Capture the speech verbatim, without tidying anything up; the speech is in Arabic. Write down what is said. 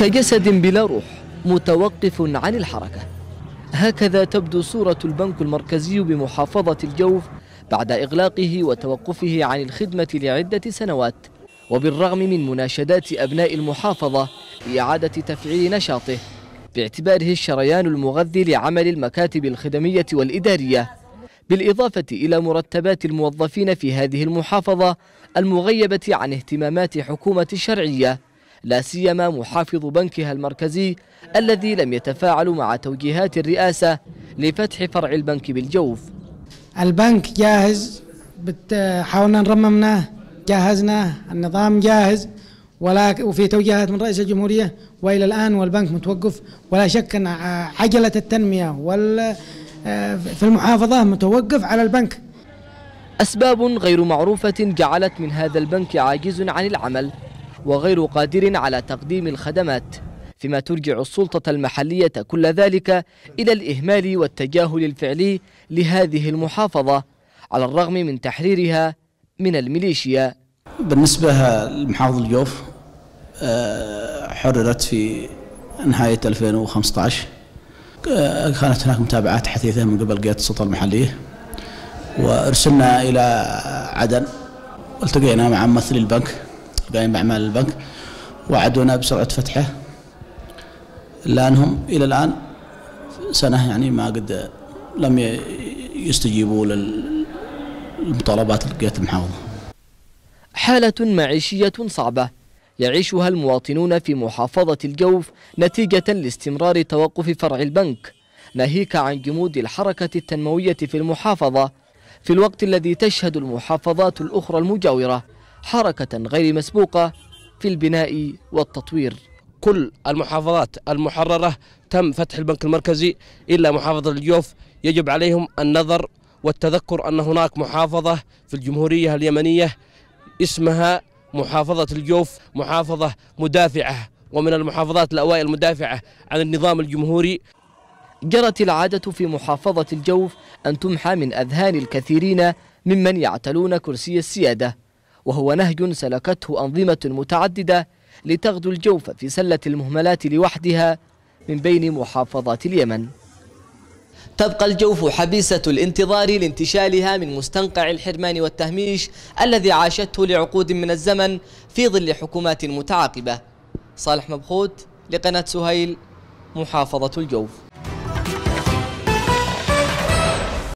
كجسد بلا روح متوقف عن الحركة، هكذا تبدو صورة البنك المركزي بمحافظة الجوف بعد إغلاقه وتوقفه عن الخدمة لعدة سنوات، وبالرغم من مناشدات أبناء المحافظة لإعادة تفعيل نشاطه باعتباره الشريان المغذي لعمل المكاتب الخدمية والإدارية، بالإضافة إلى مرتبات الموظفين في هذه المحافظة المغيبة عن اهتمامات حكومة الشرعية، لا سيما محافظ بنكها المركزي الذي لم يتفاعل مع توجيهات الرئاسة لفتح فرع البنك بالجوف. البنك جاهز، حاولنا نرممناه، جهزناه، النظام جاهز، ولا وفي توجيهات من رئيس الجمهورية، وإلى الآن والبنك متوقف. ولا شك أن عجلة التنمية وال في المحافظة متوقف على البنك. أسباب غير معروفة جعلت من هذا البنك عاجز عن العمل وغير قادر على تقديم الخدمات، فيما ترجع السلطة المحلية كل ذلك إلى الإهمال والتجاهل الفعلي لهذه المحافظة على الرغم من تحريرها من الميليشيا. بالنسبة لمحافظة الجوف حررت في نهاية ألفين وخمسة عشر، كانت هناك متابعات حثيثة من قبل قيادة السلطة المحلية، وارسلنا إلى عدن والتقينا مع ممثلي البنك القائم بأعمال البنك، وعدونا بسرعة فتحه، إلا أنهم إلى الآن سنة يعني ما قد لم يستجيبوا للمطالبات لقيادة المحافظة. حالة معيشية صعبة يعيشها المواطنون في محافظة الجوف نتيجة لاستمرار توقف فرع البنك، ناهيك عن جمود الحركة التنموية في المحافظة، في الوقت الذي تشهد المحافظات الأخرى المجاورة حركة غير مسبوقة في البناء والتطوير. كل المحافظات المحررة تم فتح البنك المركزي إلا محافظة الجوف، يجب عليهم النظر والتذكر أن هناك محافظة في الجمهورية اليمنية اسمها محافظة الجوف، محافظة مدافعة ومن المحافظات الأوائل المدافعة عن النظام الجمهوري. جرت العادة في محافظة الجوف أن تمحى من أذهان الكثيرين ممن يعتلون كرسي السيادة، وهو نهج سلكته أنظمة متعددة لتغدو الجوف في سلة المهملات لوحدها من بين محافظات اليمن. تبقى الجوف حبيسة الانتظار لانتشالها من مستنقع الحرمان والتهميش الذي عاشته لعقود من الزمن في ظل حكومات متعاقبة. صالح مبخوت لقناة سهيل، محافظة الجوف.